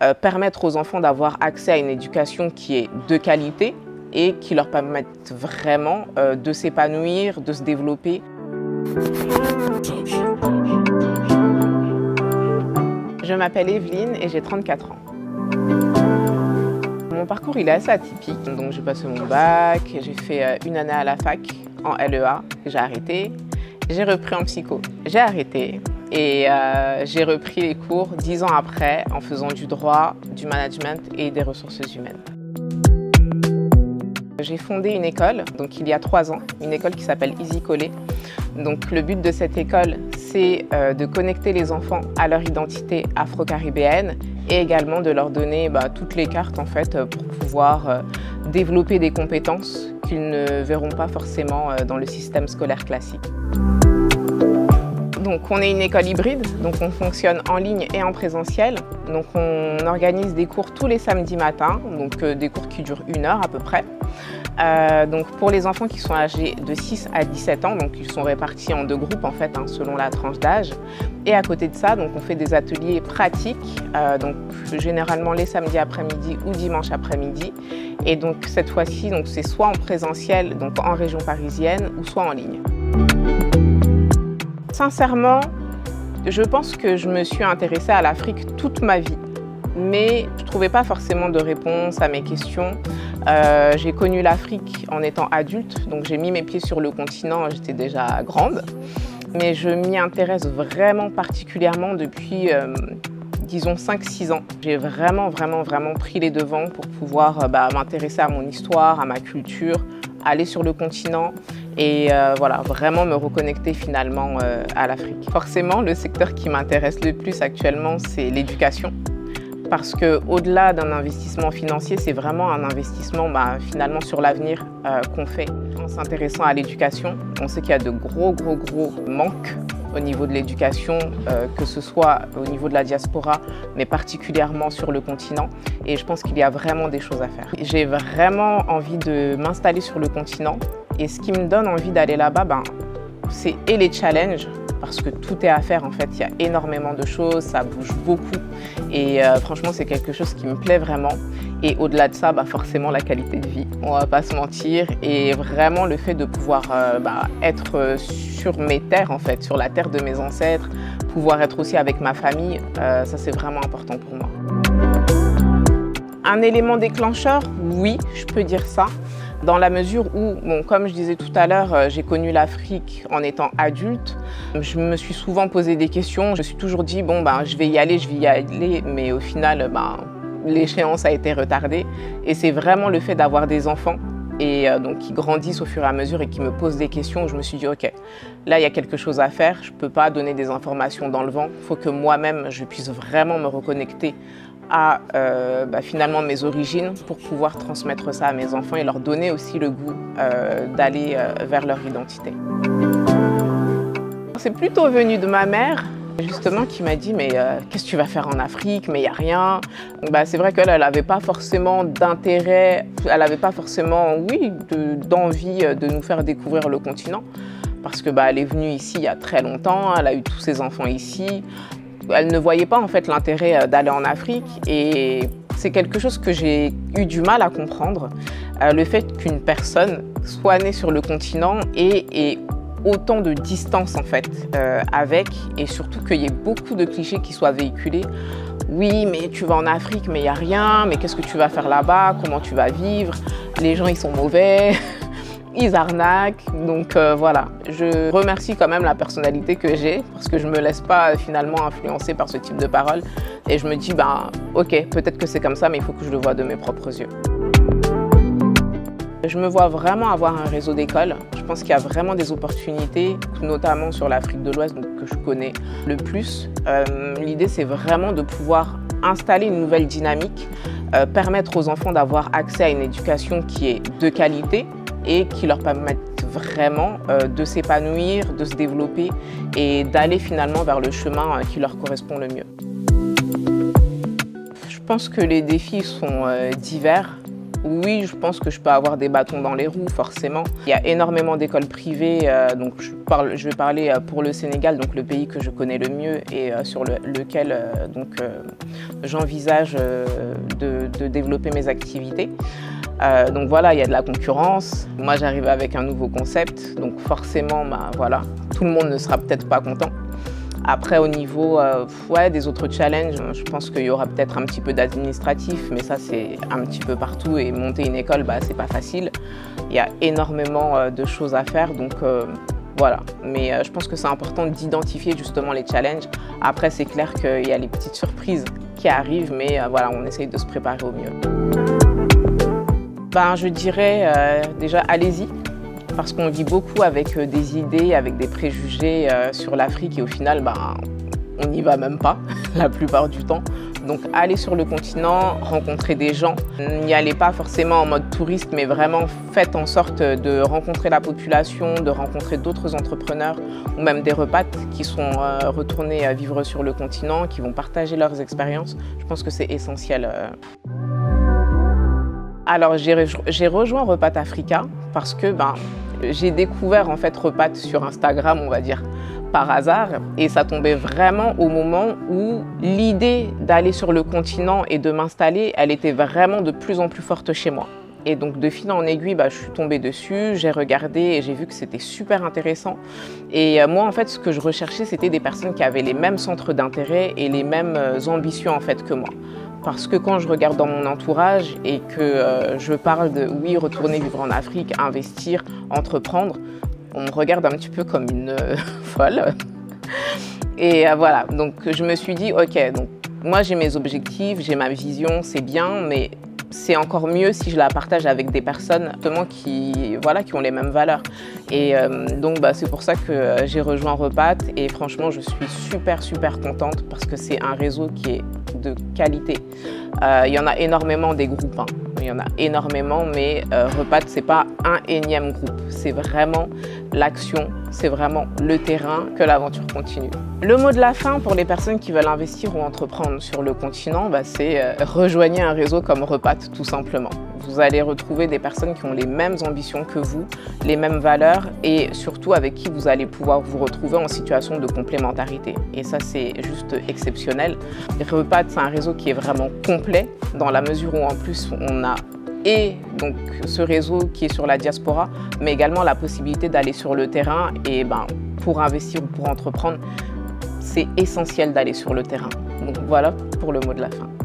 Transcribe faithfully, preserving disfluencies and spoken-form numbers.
euh, permettre aux enfants d'avoir accès à une éducation qui est de qualité et qui leur permette vraiment euh, de s'épanouir, de se développer. Je m'appelle Evelyne et j'ai trente-quatre ans. Mon parcours il est assez atypique, donc j'ai passé mon bac, j'ai fait une année à la fac en L E A, j'ai arrêté, j'ai repris en psycho, j'ai arrêté et euh, j'ai repris les cours dix ans après en faisant du droit, du management et des ressources humaines. J'ai fondé une école, donc il y a trois ans, une école qui s'appelle Easy Collé. Donc le but de cette école, c'est euh, de connecter les enfants à leur identité afro-caribéenne et également de leur donner bah, toutes les cartes en fait, pour pouvoir euh, développer des compétences qu'ils ne verront pas forcément euh, dans le système scolaire classique. Donc on est une école hybride, donc on fonctionne en ligne et en présentiel. Donc on organise des cours tous les samedis matins, donc euh, des cours qui durent une heure à peu près. Euh, donc pour les enfants qui sont âgés de six à dix-sept ans, donc ils sont répartis en deux groupes en fait, hein, selon la tranche d'âge. Et à côté de ça, donc on fait des ateliers pratiques, euh, donc généralement les samedis après-midi ou dimanche après-midi. Et donc cette fois-ci, donc c'est soit en présentiel, donc en région parisienne, ou soit en ligne. Sincèrement, je pense que je me suis intéressée à l'Afrique toute ma vie, mais je ne trouvais pas forcément de réponse à mes questions. Euh, j'ai connu l'Afrique en étant adulte, donc j'ai mis mes pieds sur le continent, j'étais déjà grande, mais je m'y intéresse vraiment particulièrement depuis, euh, disons, cinq six ans. J'ai vraiment, vraiment, vraiment pris les devants pour pouvoir euh, bah, m'intéresser à mon histoire, à ma culture, aller sur le continent et euh, voilà, vraiment me reconnecter finalement euh, à l'Afrique. Forcément, le secteur qui m'intéresse le plus actuellement, c'est l'éducation. Parce qu'au-delà d'un investissement financier, c'est vraiment un investissement bah, finalement sur l'avenir euh, qu'on fait. En s'intéressant à l'éducation, on sait qu'il y a de gros, gros, gros manques au niveau de l'éducation, euh, que ce soit au niveau de la diaspora, mais particulièrement sur le continent. Et je pense qu'il y a vraiment des choses à faire. J'ai vraiment envie de m'installer sur le continent. Et ce qui me donne envie d'aller là-bas, ben, c'est et les challenges, parce que tout est à faire en fait, il y a énormément de choses, ça bouge beaucoup et euh, franchement c'est quelque chose qui me plaît vraiment. Et au-delà de ça, bah, forcément la qualité de vie, on va pas se mentir, et vraiment le fait de pouvoir euh, bah, être sur mes terres en fait, sur la terre de mes ancêtres, pouvoir être aussi avec ma famille, euh, ça c'est vraiment important pour moi. Un élément déclencheur, oui, je peux dire ça. Dans la mesure où, bon, comme je disais tout à l'heure, euh, j'ai connu l'Afrique en étant adulte. Je me suis souvent posé des questions. Je me suis toujours dit, bon, ben, je vais y aller, je vais y aller. Mais au final, ben, l'échéance a été retardée. Et c'est vraiment le fait d'avoir des enfants et euh, donc, qui grandissent au fur et à mesure et qui me posent des questions où je me suis dit, OK, là, il y a quelque chose à faire. Je ne peux pas donner des informations dans le vent. Il faut que moi-même, je puisse vraiment me reconnecter à euh, bah, finalement mes origines pour pouvoir transmettre ça à mes enfants et leur donner aussi le goût euh, d'aller euh, vers leur identité. C'est plutôt venu de ma mère, justement, qui m'a dit « mais euh, qu'est-ce que tu vas faire en Afrique? Mais il n'y a rien ». Bah, c'est vrai qu'elle n'avait pas forcément d'intérêt, elle n'avait pas forcément, oui, d'envie de, de nous faire découvrir le continent parce que bah, elle est venue ici il y a très longtemps, elle a eu tous ses enfants ici. Elle ne voyait pas en fait l'intérêt d'aller en Afrique et c'est quelque chose que j'ai eu du mal à comprendre. Euh, le fait qu'une personne soit née sur le continent et, et autant de distance en fait euh, avec, et surtout qu'il y ait beaucoup de clichés qui soient véhiculés. Oui, mais tu vas en Afrique, mais il n'y a rien, mais qu'est-ce que tu vas faire là-bas? Comment tu vas vivre? Les gens ils sont mauvais. Ils arnaquent, donc euh, voilà. Je remercie quand même la personnalité que j'ai parce que je ne me laisse pas finalement influencer par ce type de paroles et je me dis, ben ok, peut-être que c'est comme ça, mais il faut que je le voie de mes propres yeux. Je me vois vraiment avoir un réseau d'écoles. Je pense qu'il y a vraiment des opportunités, notamment sur l'Afrique de l'Ouest, que je connais le plus. Euh, L'idée, c'est vraiment de pouvoir installer une nouvelle dynamique, euh, permettre aux enfants d'avoir accès à une éducation qui est de qualité, et qui leur permettent vraiment euh, de s'épanouir, de se développer et d'aller finalement vers le chemin euh, qui leur correspond le mieux. Je pense que les défis sont euh, divers. Oui, je pense que je peux avoir des bâtons dans les roues, forcément. Il y a énormément d'écoles privées, euh, donc je, parle, je vais parler pour le Sénégal, donc le pays que je connais le mieux et euh, sur le, lequel euh, donc euh, j'envisage euh, de, de développer mes activités. Euh, donc voilà, il y a de la concurrence. Moi, j'arrive avec un nouveau concept, donc forcément, bah, voilà, tout le monde ne sera peut-être pas content. Après, au niveau euh, ouais, des autres challenges, je pense qu'il y aura peut-être un petit peu d'administratif, mais ça, c'est un petit peu partout. Et monter une école, bah, c'est pas facile. Il y a énormément euh, de choses à faire, donc euh, voilà. Mais euh, je pense que c'est important d'identifier justement les challenges. Après, c'est clair qu'il y a les petites surprises qui arrivent, mais euh, voilà, on essaye de se préparer au mieux. Ben, je dirais euh, déjà, allez-y. Parce qu'on vit beaucoup avec des idées, avec des préjugés euh, sur l'Afrique et au final, ben, on n'y va même pas la plupart du temps. Donc allez sur le continent, rencontrer des gens. N'y allez pas forcément en mode touriste, mais vraiment faites en sorte de rencontrer la population, de rencontrer d'autres entrepreneurs ou même des repatres qui sont euh, retournés à vivre sur le continent, qui vont partager leurs expériences. Je pense que c'est essentiel. Euh. Alors j'ai rejoint Repat Africa parce que ben, j'ai découvert en fait Repat sur Instagram, on va dire, par hasard. Et ça tombait vraiment au moment où l'idée d'aller sur le continent et de m'installer, elle était vraiment de plus en plus forte chez moi. Et donc de fil en aiguille, bah, je suis tombée dessus, j'ai regardé et j'ai vu que c'était super intéressant. Et euh, moi en fait ce que je recherchais c'était des personnes qui avaient les mêmes centres d'intérêt et les mêmes euh, ambitions en fait que moi. Parce que quand je regarde dans mon entourage et que euh, je parle de oui, retourner vivre en Afrique, investir, entreprendre, on me regarde un petit peu comme une euh, folle. Et euh, voilà, donc je me suis dit ok, donc moi j'ai mes objectifs, j'ai ma vision, c'est bien, mais c'est encore mieux si je la partage avec des personnes justement qui, voilà, qui ont les mêmes valeurs. Et euh, donc bah, c'est pour ça que euh, j'ai rejoint Repat et franchement je suis super super contente parce que c'est un réseau qui est de qualité. Euh, il y en a énormément des groupes, hein. Il y en a énormément, mais euh, Repat c'est pas un énième groupe, c'est vraiment l'action, c'est vraiment le terrain que l'aventure continue. Le mot de la fin pour les personnes qui veulent investir ou entreprendre sur le continent, bah, c'est euh, rejoignez un réseau comme Repat tout simplement. Vous allez retrouver des personnes qui ont les mêmes ambitions que vous, les mêmes valeurs et surtout avec qui vous allez pouvoir vous retrouver en situation de complémentarité. Et ça, c'est juste exceptionnel. Repat, c'est un réseau qui est vraiment complet dans la mesure où en plus on a et donc ce réseau qui est sur la diaspora, mais également la possibilité d'aller sur le terrain et ben, pour investir ou pour entreprendre, c'est essentiel d'aller sur le terrain. Donc voilà pour le mot de la fin.